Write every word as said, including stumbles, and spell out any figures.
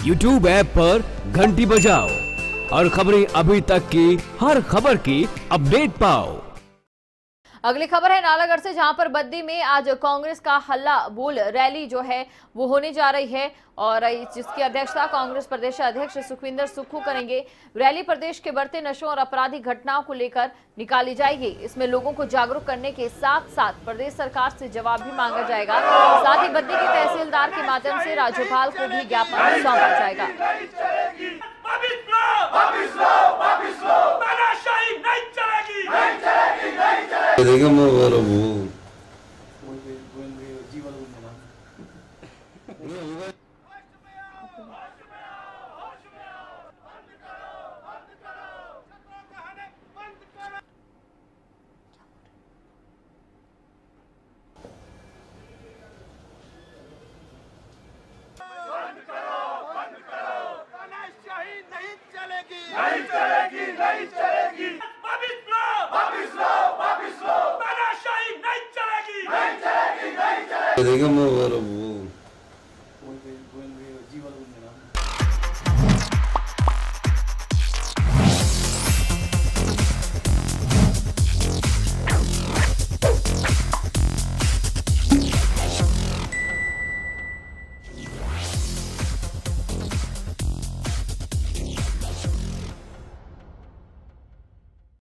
YouTube app पर घंटी बजाओ और खबरें अभी तक की हर खबर की अपडेट पाओ। अगली खबर है नालागढ़ से, जहां पर बद्दी में आज कांग्रेस का हल्ला बोल रैली जो है वो होने जा रही है और जिसकी अध्यक्षता कांग्रेस प्रदेश अध्यक्ष सुखविंदर सुक्खू करेंगे। रैली प्रदेश के बढ़ते नशों और आपराधिक घटनाओं को लेकर निकाली जाएगी। इसमें लोगों को जागरूक करने के साथ साथ प्रदेश सरकार से जवाब भी मांगा जाएगा। साथ ही बद्दी के तहसीलदार के माध्यम से राज्यपाल को भी ज्ञापन सौंपा जाएगा। नहीं चलेगी, नहीं चलेगी, वापिस लो, वापिस लो, वापिस लो, तानाशाही नहीं चलेगी, नहीं चलेगी, नहीं चलेगी।